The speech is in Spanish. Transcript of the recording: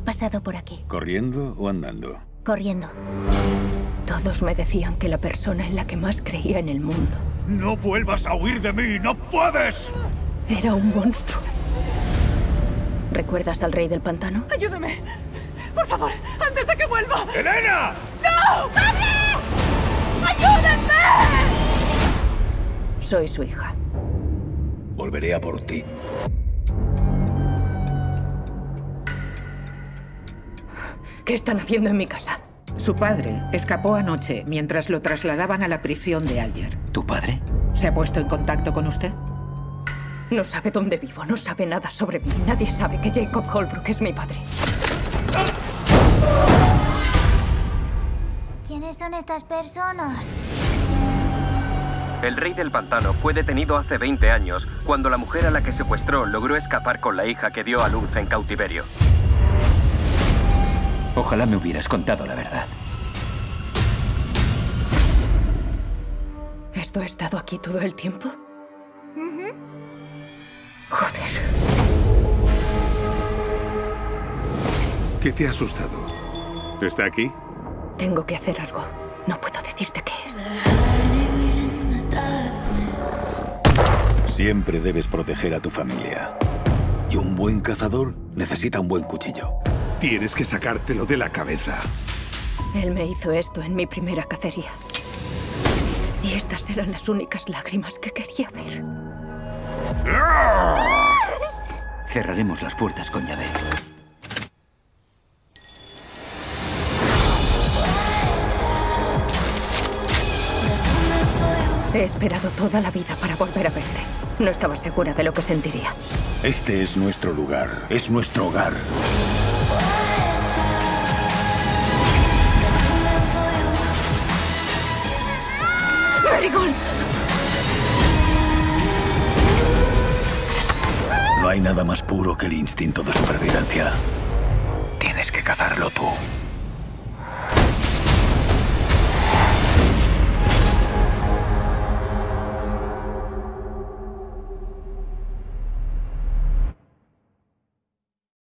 pasado por aquí, ¿Corriendo o andando? corriendo. Todos me decían que la persona en la que más creía en el mundo ¡No vuelvas a huir de mí! ¡No puedes! era un monstruo. ¿Recuerdas al rey del pantano? ¡Ayúdame! ¡Por favor! ¡Antes de que vuelva! ¡Elena! ¡No! ¡Padre! ¡Ayúdenme! Soy su hija. Volveré a por ti. ¿Qué están haciendo en mi casa? Su padre escapó anoche mientras lo trasladaban a la prisión de Alger. ¿Tu padre? ¿Se ha puesto en contacto con usted? No sabe dónde vivo, no sabe nada sobre mí. Nadie sabe que Jacob Holbrook es mi padre. ¿Quiénes son estas personas? El rey del pantano fue detenido hace 20 años, cuando la mujer a la que secuestró logró escapar con la hija que dio a luz en cautiverio. Ojalá me hubieras contado la verdad. ¿Esto ha estado aquí todo el tiempo? Joder. ¿Qué te ha asustado? ¿Está aquí? Tengo que hacer algo. No puedo decirte qué es. Siempre debes proteger a tu familia. Y un buen cazador necesita un buen cuchillo. Tienes que sacártelo de la cabeza. Él me hizo esto en mi primera cacería. Y estas eran las únicas lágrimas que quería ver. Cerraremos las puertas con llave. He esperado toda la vida para volver a verte. No estaba segura de lo que sentiría. Este es nuestro lugar. Es nuestro hogar. ¡Marigold! No hay nada más puro que el instinto de supervivencia. Tienes que cazarlo tú.